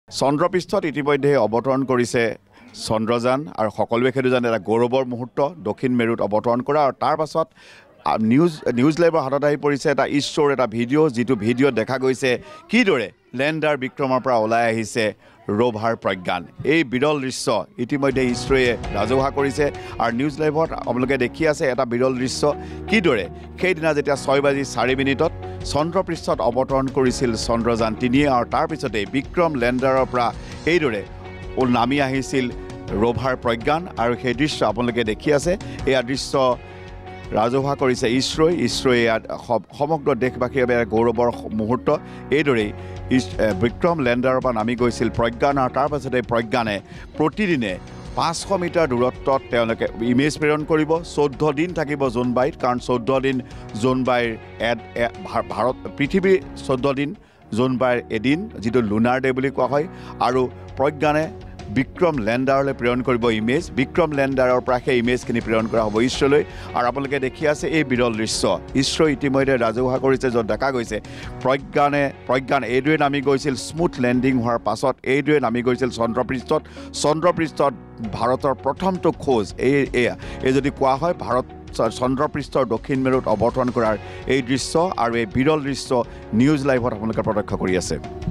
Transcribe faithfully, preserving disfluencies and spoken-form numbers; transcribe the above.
চন্দ্ৰপৃষ্ঠত ইতিমধ্যে অৱতৰণ কৰিছে চন্দ্ৰযান আৰু সকলোৱে সেইটো জানে এটা গৌৰৱৰ মুহূৰ্ত দক্ষিণ মেৰুত অৱতৰণ কৰা আৰু তাৰ পাছত নিউজ নিউজ লাইভৰ হাতত আহি পৰিছে এটা ইছৰ'ৰ এটা ভিডিঅ' যিটো ভিডিঅ'ত দেখা গৈছে কিদৰে লেণ্ডাৰ বিক্ৰমৰ পৰা ওলাই আহিছে ৰ'ভাৰ প্ৰজ্ঞান এই বিৰল দৃশ্য ইতিমধ্যে ইছৰ'য়ে ৰাজহুৱা কৰিছে আৰু নিউজ লাইভত আপোনালোকে দেখি আছে এটা বিৰল দৃশ্য কিদৰে সেইদিনা যেতিয়া ছয় বাজি চাৰি মিনিটত চন্দ্ৰপৃষ্ঠত অৱতৰণ কৰিছিল চন্দ্ৰযান তিনিয়ে আৰু তাৰ পিছতে বিক্ৰম লেণ্ডাৰৰ পৰা এইদৰে নামি আহিছিল ৰ'ভাৰ প্ৰজ্ঞান আৰু সেই দৃশ্য আপোনালোকে দেখি আছে এয়া দৃশ্য ৰাজহুৱা কৰিছে ইছৰ'ই ইছৰ'য়ে সমগ্ৰ দেশবাসীৰ বাবে গৌৰৱৰ মুহূৰ্ত এইদৰেই বিক্ৰম লেণ্ডাৰৰ পৰা নামি গৈছিল প্ৰজ্ঞান আৰু তাৰ পাছতে প্ৰজ্ঞানে প্ৰতিদিনে পাঁচশ মিটাৰ দূৰত্বত তেওঁলোকে ইমেজ প্ৰেৰণ কৰিব চৈধ্য দিন থাকিব জোনবাইত কাৰণ চৈধ্য দিন জোনবাইৰ ভাৰত পৃথিৱীৰ চৈধ্য দিন জোনবাইৰ এদিন যিটো লুনাৰ ডে বুলি কোৱা হয় আৰু প্ৰজ্ঞানে বিক্ৰম লেণ্ডাৰলৈ প্ৰেৰণ কৰিব ইমেজ বিক্ৰম লেণ্ডাৰৰ পৰা সেই ইমেজখিনি প্ৰেৰণ কৰা হ'ব ইছৰ'লৈ আৰু আপোনালোকে দেখি আছে এই বিৰল দৃশ্য ইছৰ' ইতিমধ্যে ৰাজহুৱা কৰিছে য'ত দেখা গৈছে প্ৰজ্ঞানে প্ৰজ্ঞান এইদৰে নামি গৈছিল স্মুথ লেণ্ডিং হোৱাৰ পাছত এইদৰে নামি গৈছিল চন্দ্ৰপৃষ্ঠত চন্দ্ৰপৃষ্ঠত ভাৰতৰ প্ৰথমটো খোজ এই এয়া এই যদি কোৱা হয় ভাৰত চন্দ্ৰপৃষ্ঠৰ দক্ষিণ মেৰুত অৱতৰণ কৰাৰ এই দৃশ্য আৰু এই বিৰল দৃশ্য নিউজ লাইভত আপোনালোকে প্ৰত্যক্ষ কৰি আছে